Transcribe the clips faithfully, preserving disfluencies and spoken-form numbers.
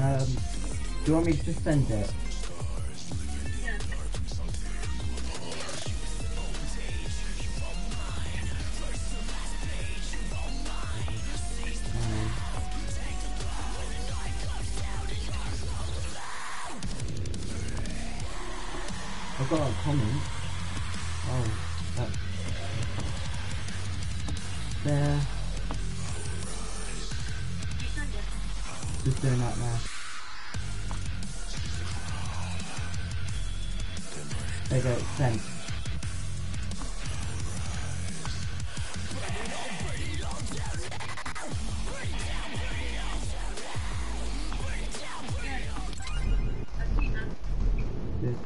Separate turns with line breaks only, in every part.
Um, do you want me to send it?
Yeah.
Um, I've got a comment. Oh, that's there.
You sent it.
Just doing that now. There you go, it's sent.
I've seen that.
Good.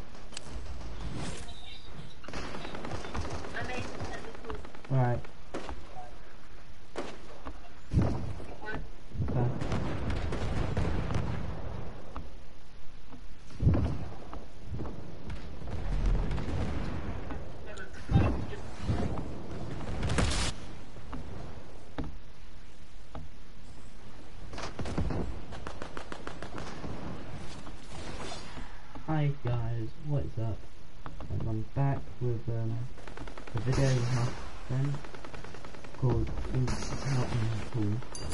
I made it at the pool.
Alright.
One.
Okay. Hi guys, what is up? And I'm back with um, a video we have done called In Not in the Pool.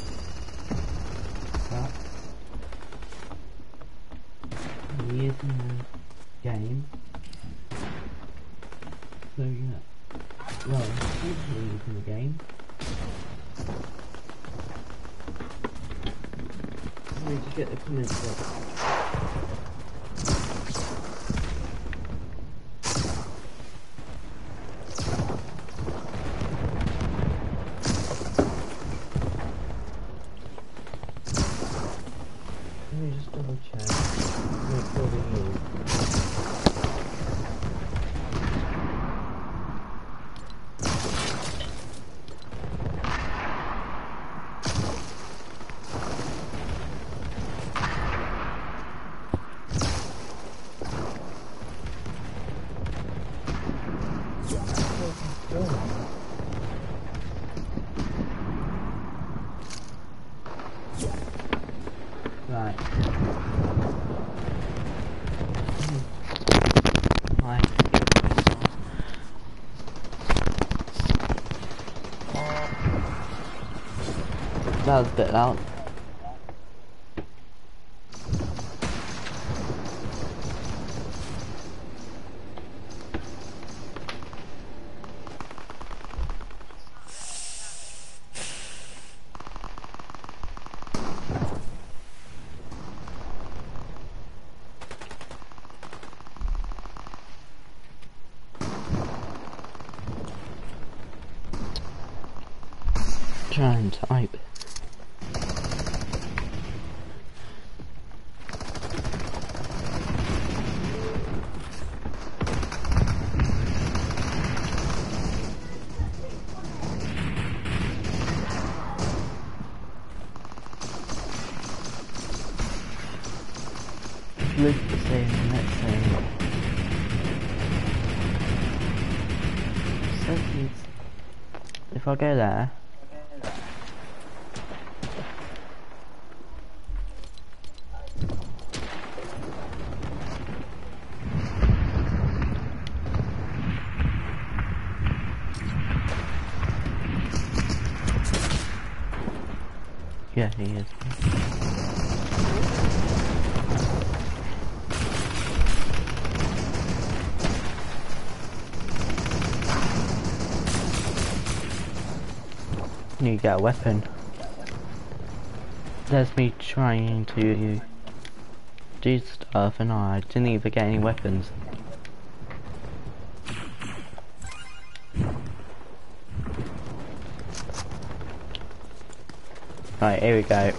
But he is in the game. So yeah. Well, he's in the game. Let me just get the comments up. Let me just double check. Make sure they move. Right. Hi. That was a bit loud. Try and type. Look the same in the next thing. So if I go there. Yeah, he is. You get a weapon. There's me trying to do stuff and I didn't even get any weapons. Right, here we go.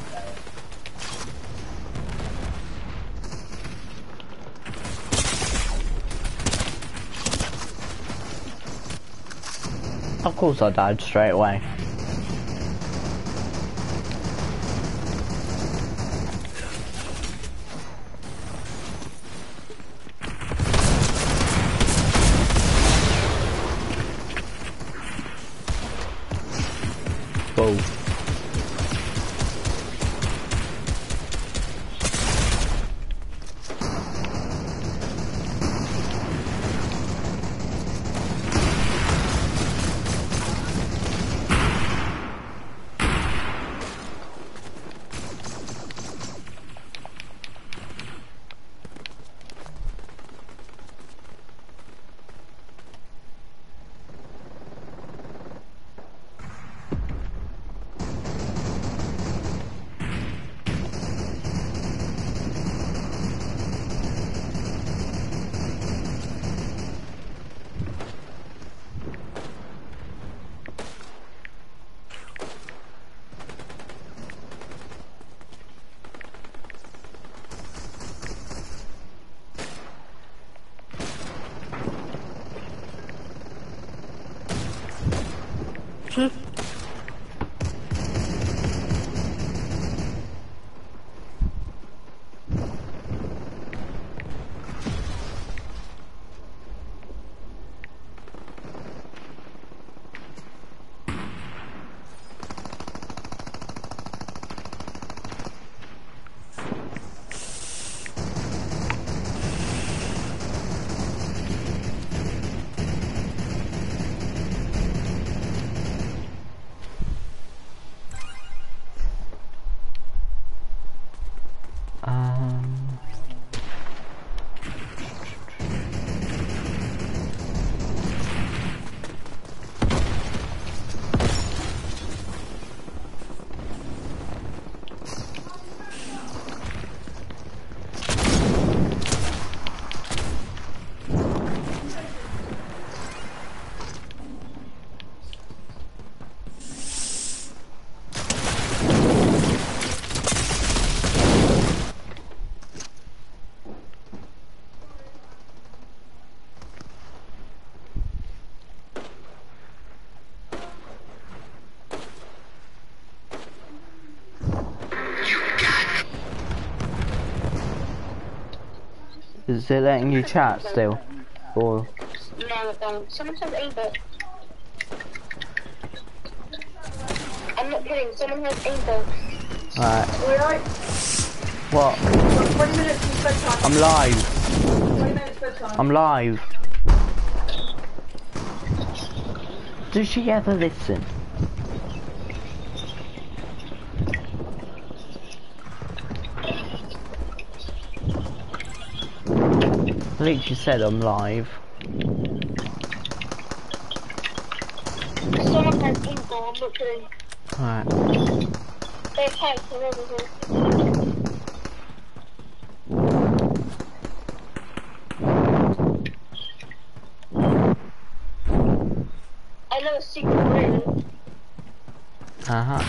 Of course I died straight away. Whoa. Um, is it letting you chat still? Or
No, it don't. Someone has aimbot. I'm not kidding, someone has aimbot.
right?
Alright,
What?
twenty minutes is bedtime.
I'm live.
twenty minutes bedtime.
I'm live. Does she ever listen? I think she said I'm live.
Someone has aimbot, I'm not kidding.
Alright.
They're pipes and everything. I know a secret room.
Uh-huh.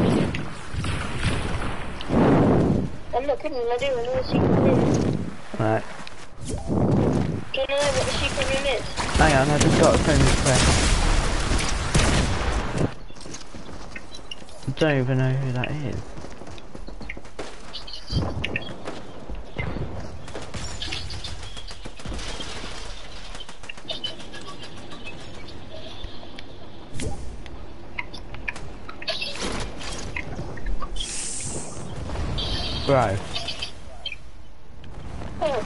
I'm not kidding, I do, I know a secret room.
Right.
Do you know what the secret room is?
Hang on, I just got a friend request. I don't even know who that is. Bro.
Oh,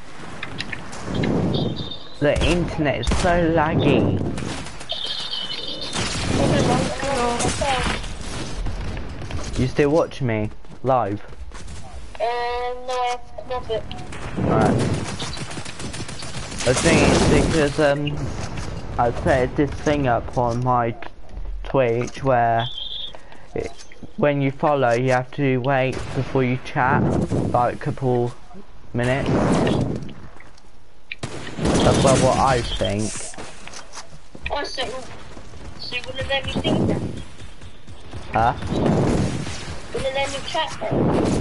The internet is so laggy. You still watch me live?
Um, no, I love it.
Alright. I think it's because um I set this thing up on my t Twitch where it, when you follow you have to wait before you chat, like a couple minutes. That's like what I think.
Oh, so, so you wouldn't let me think that?
Huh?
Wouldn't let me chat then?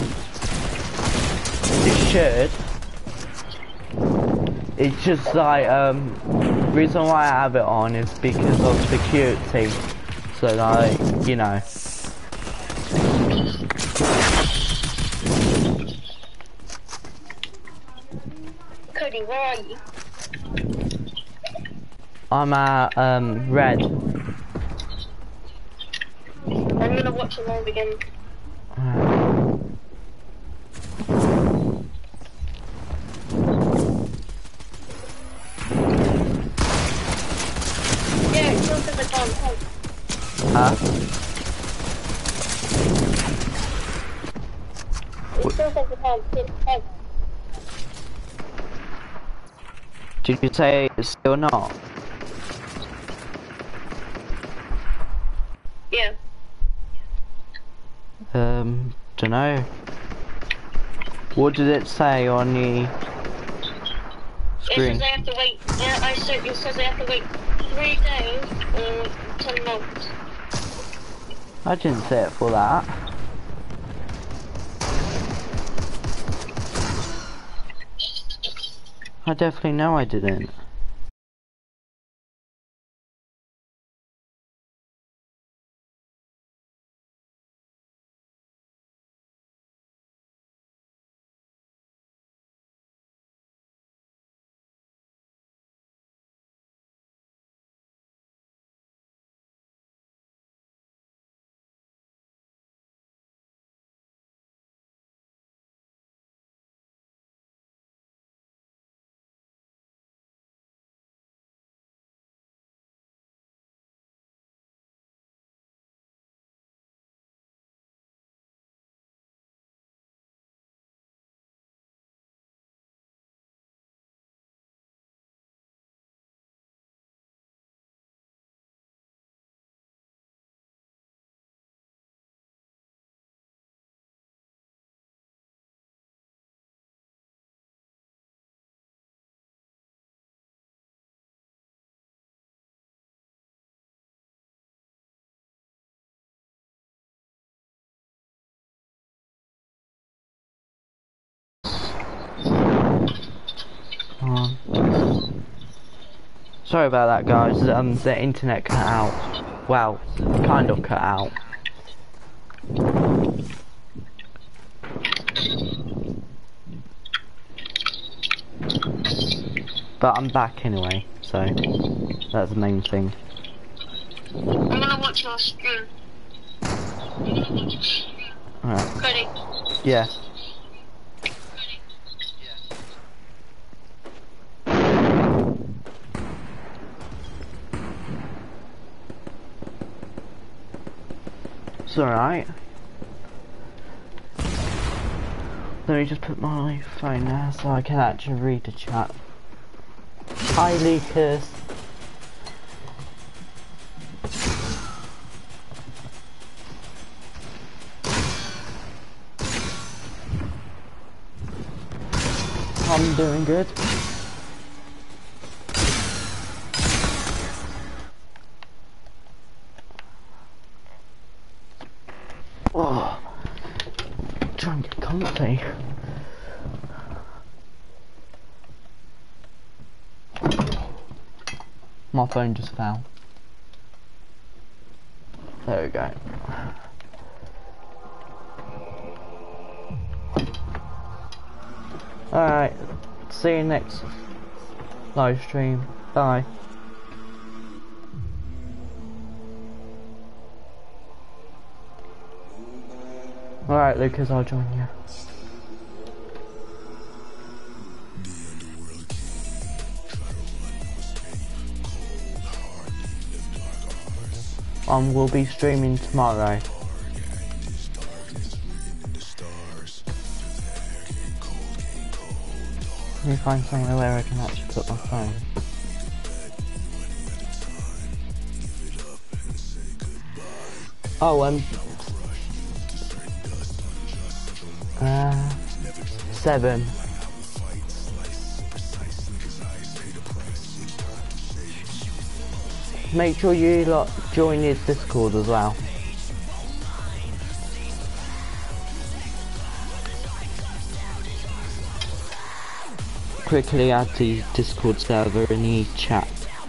It should. It's just like um reason why I have it on is because of security. So like, you know.
Cody, where are you?
I'm at um red.
I'm gonna watch it live again. Yeah, it's still the gun.
Huh?
It still says the gun. Hey.
Did you say it's still not?
Yeah.
Um, dunno. What did it say on the
It
screen?
says I have to wait. Yeah, I said it says I have to wait three days or ten months.
I didn't say it for that. I definitely know I didn't. Sorry about that, guys. Um, the internet cut out. Well, kind of cut out. But I'm back anyway, so that's the main thing.
I'm gonna watch your stream.
Alright.
Ready?
Yeah. It's alright. Let me just put my phone there so I can actually read the chat. Hi Lucas. I'm doing good. Oh, try and get comfy. My phone just fell. There we go. Alright, see you next live stream. Bye. Alright Lucas, I'll join you. Um, we'll be streaming tomorrow. Let me find somewhere where I can actually put my phone. Oh, um... Uh... Seven. Make sure you lot join his Discord as well. Quickly add the Discord server in the chat.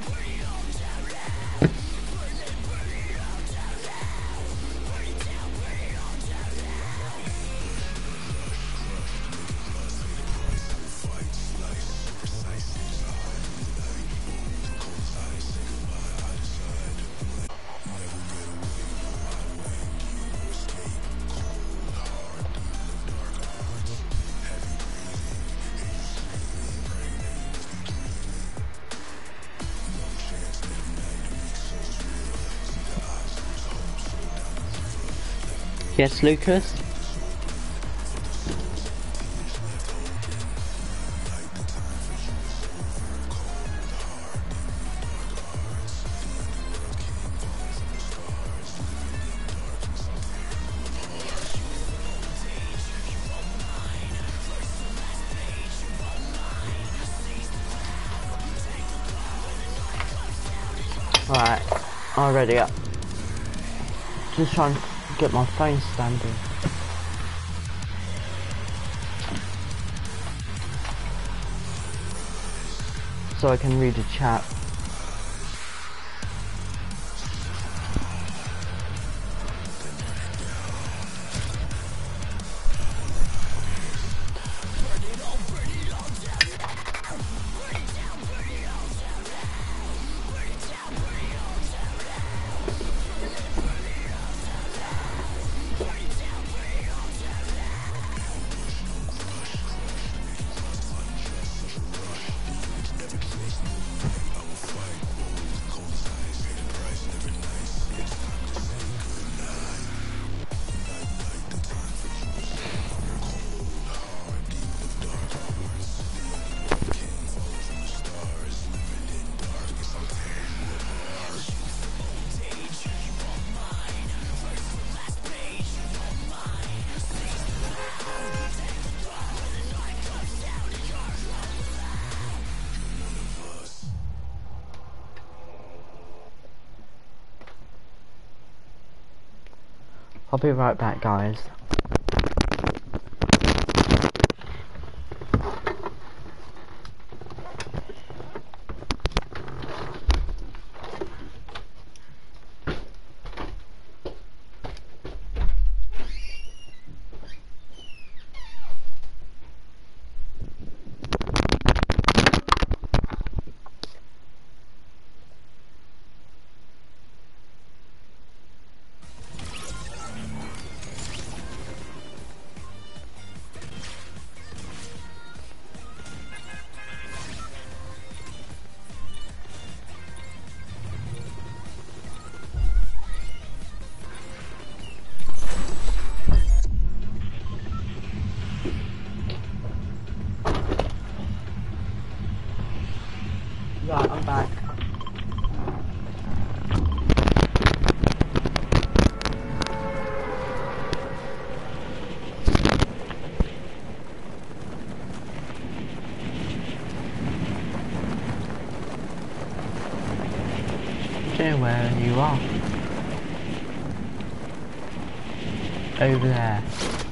Yes, Lucas? Alright, I'm ready up. Just trying to get my phone standing. So I can read the chat. I'll be right back, guys. where you are. Over there.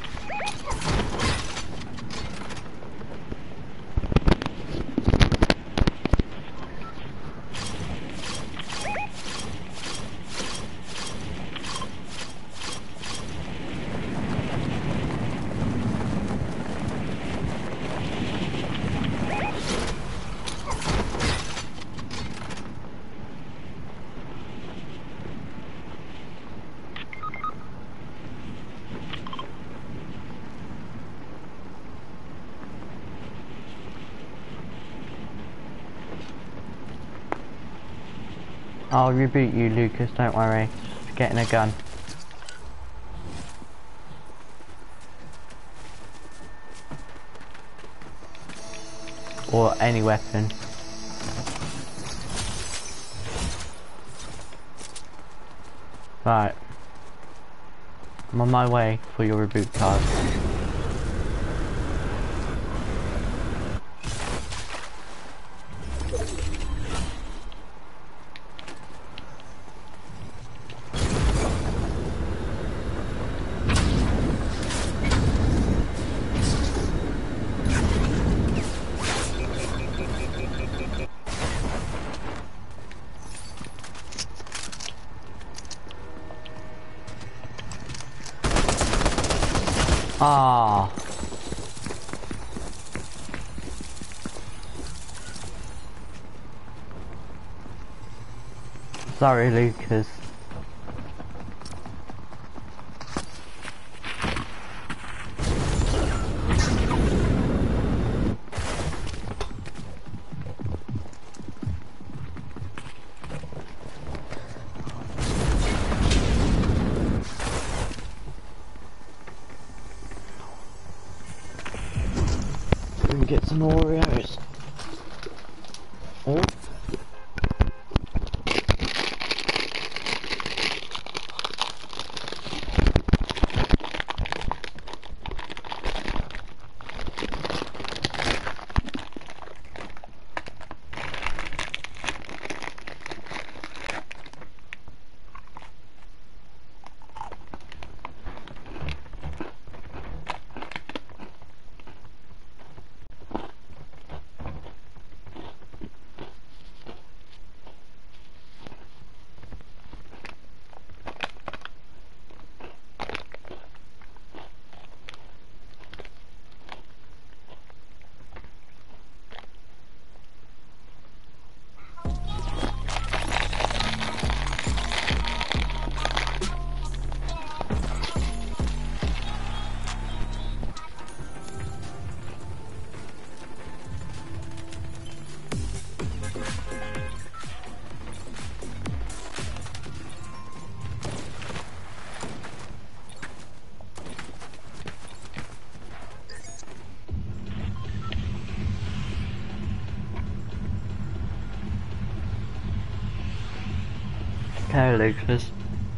I'll reboot you, Lucas, don't worry. Getting a gun. Or any weapon. Right. I'm on my way for your reboot card. Ah. Sorry, Lucas. Get some Oreos. Oh. Okay, Lucas.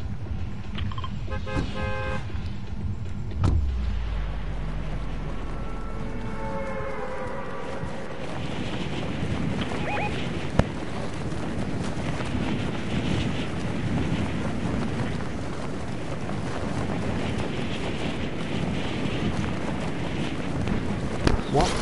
What?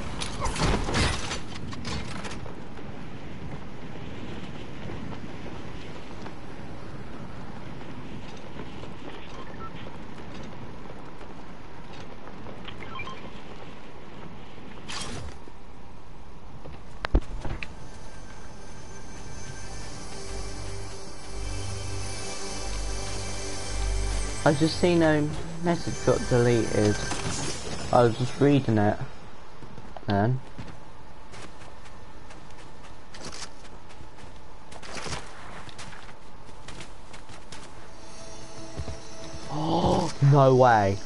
I just seen a message got deleted. I was just reading it then. Oh, no way.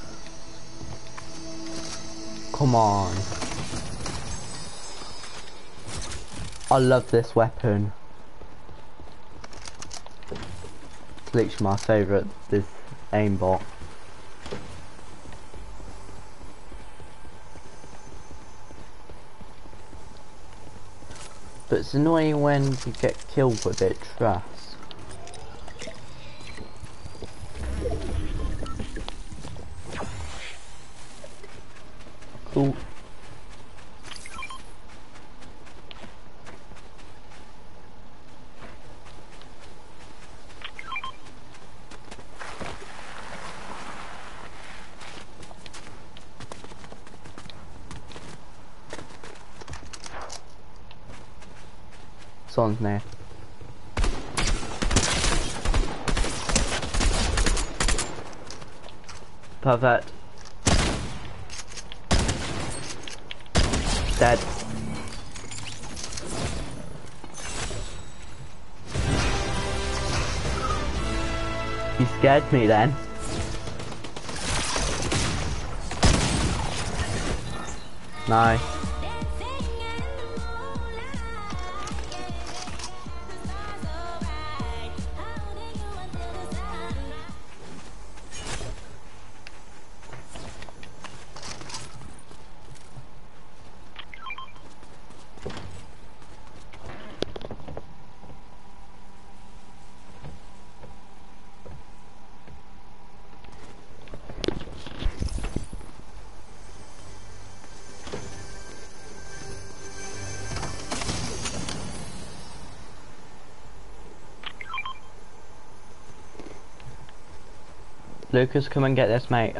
Come on. I love this weapon. It's literally my favourite, this aimbot. But it's annoying when you get killed with it, trust. Ooh. Someone's near. Perfect. Dead. You scared me then. Nice. Lucas, come and get this, mate.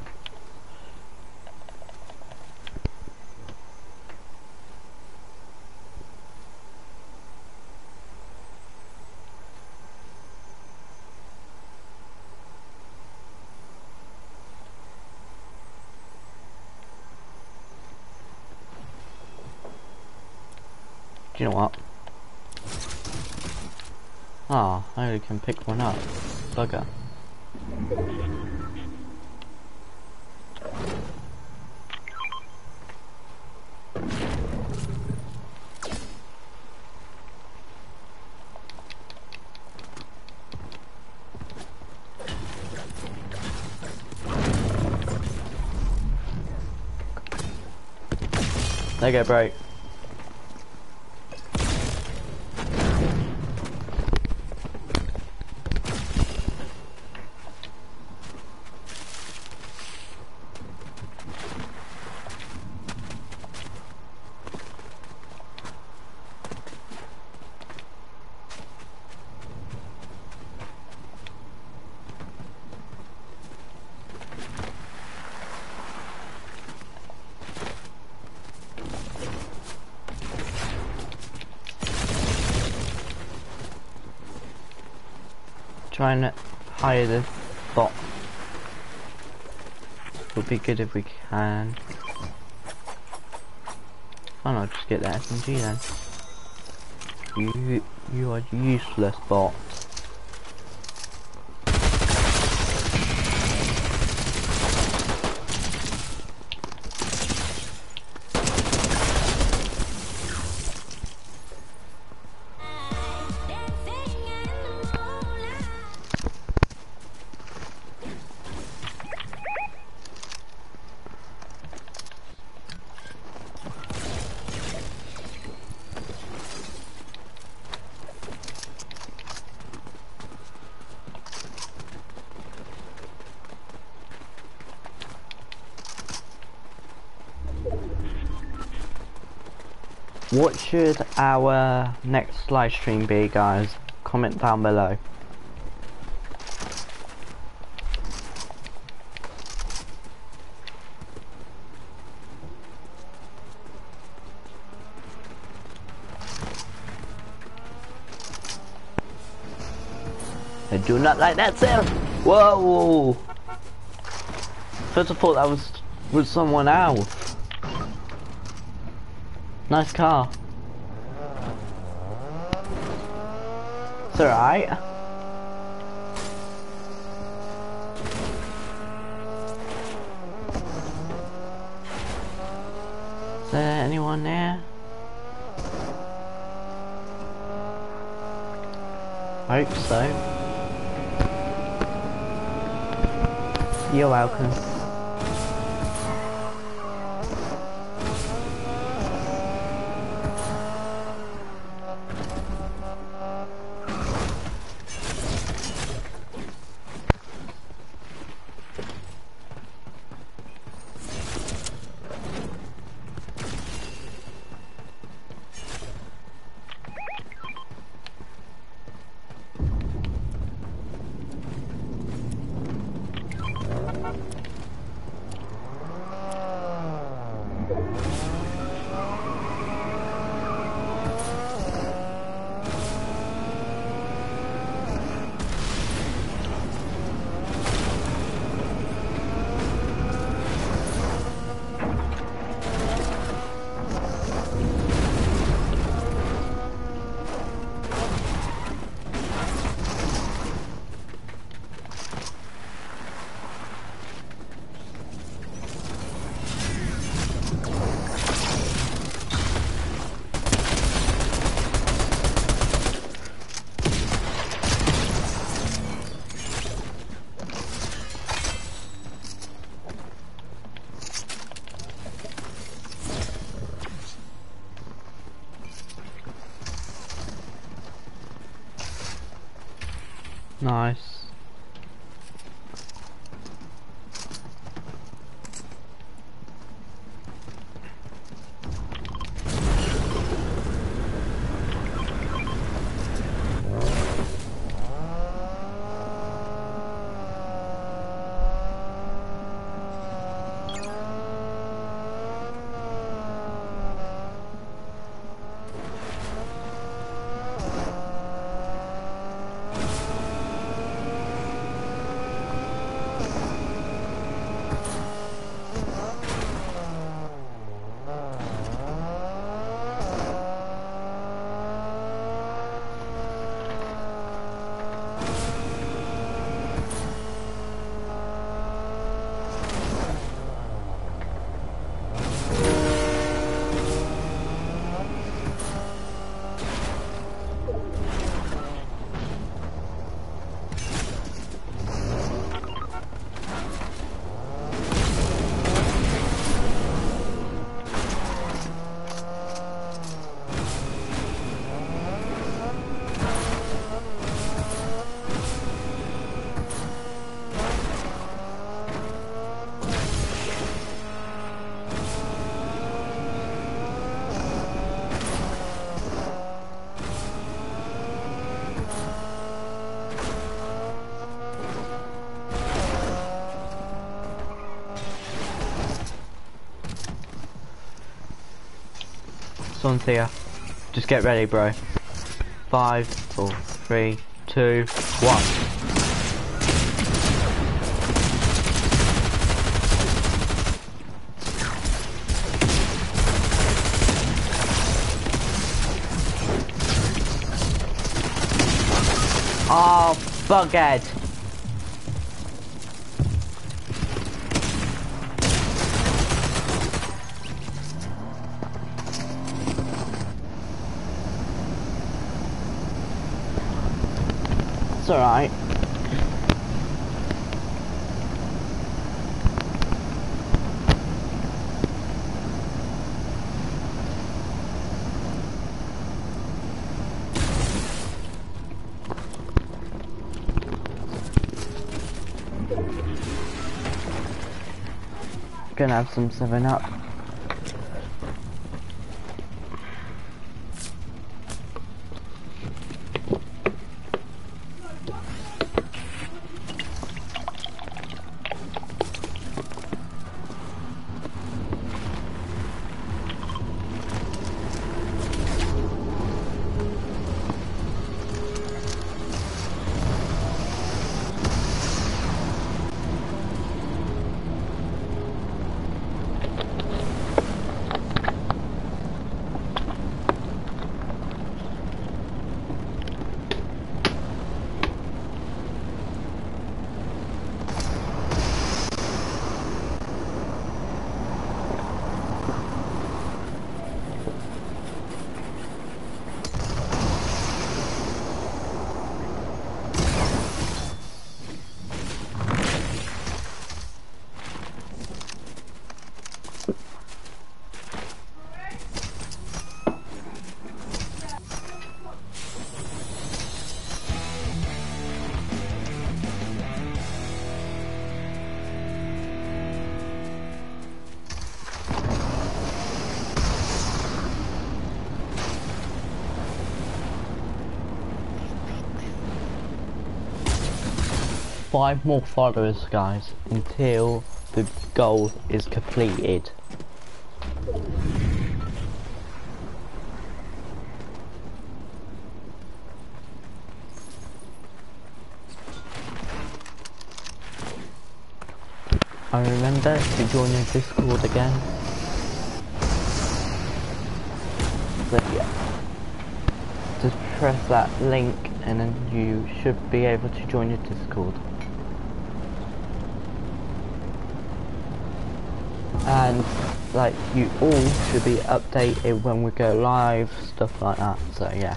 Do you know what? Ah, oh, I only can pick one up. Bugger. There you go, bro. Try and hire this bot. Would be good if we can. Why not just get that S M G then? You, you are useless, bot. What should our next live stream be, guys? Comment down below. I do not like that sound. Whoa! First I thought that was was someone else. Nice car. It's alright. Is there anyone there? I hope so. You're welcome. Nice. Someone's here. Just get ready, bro. Five, four, three, two, one. Oh, bughead. It's alright. Gonna have some seven up. Five more followers, guys, until the goal is completed. I remember to join the Discord again. So yeah, just press that link and then you should be able to join your Discord. And like you all should be updated when we go live, stuff like that, so yeah.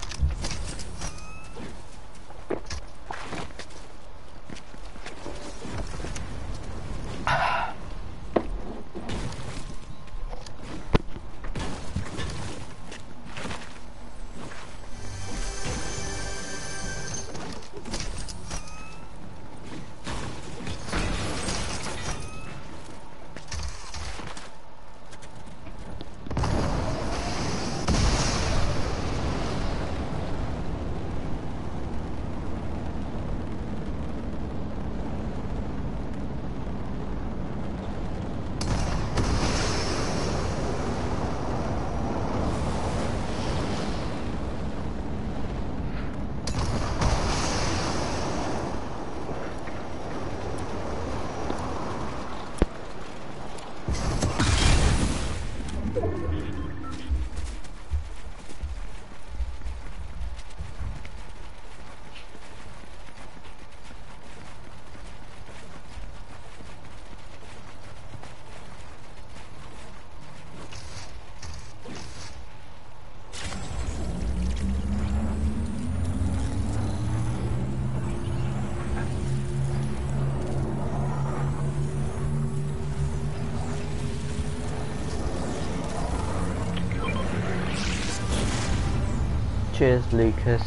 Cheers, Lucas.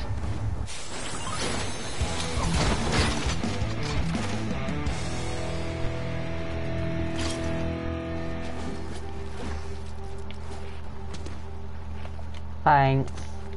Thanks.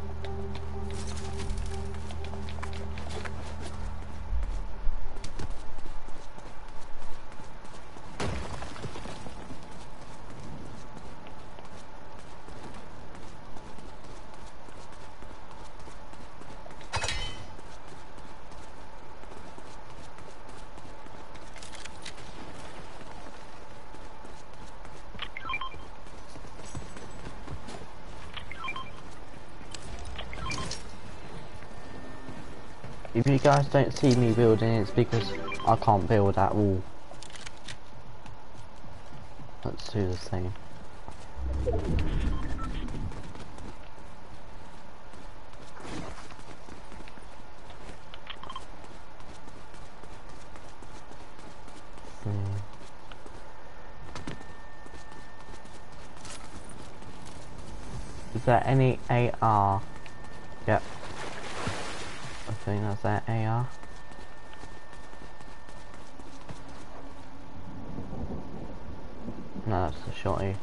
If you guys don't see me building, it's because I can't build at all. Let's do the same. Hmm. Is there any A R? Yep. I think that's that A R. No, that's the shotty.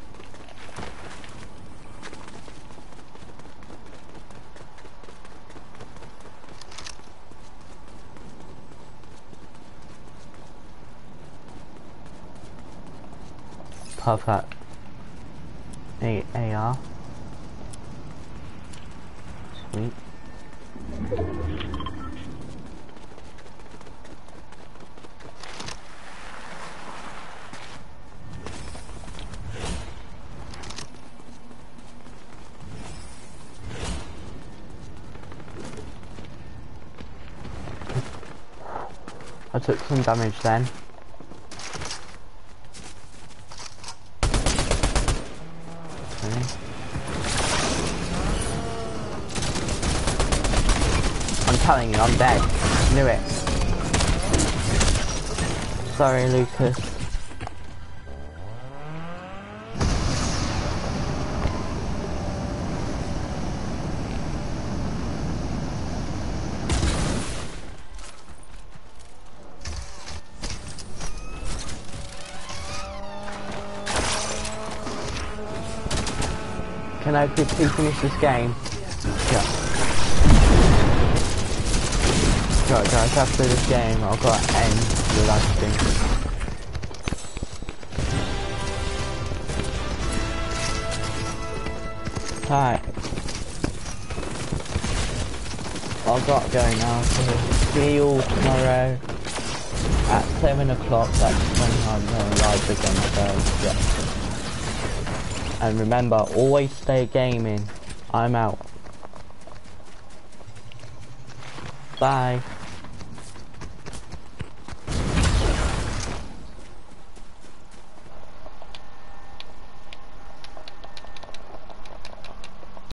Perfect. A AR. Sweet. I took some damage then. Okay. I'm telling you, I'm dead. Knew it. Sorry, Lucas. Can I quickly finish this game? Yeah. Right guys, after this game I've got to end the last thing. Right. I've got to go now, so see you all tomorrow at seven o'clock. That's when I'm going live again, so yeah. And remember, always stay gaming. I'm out. Bye.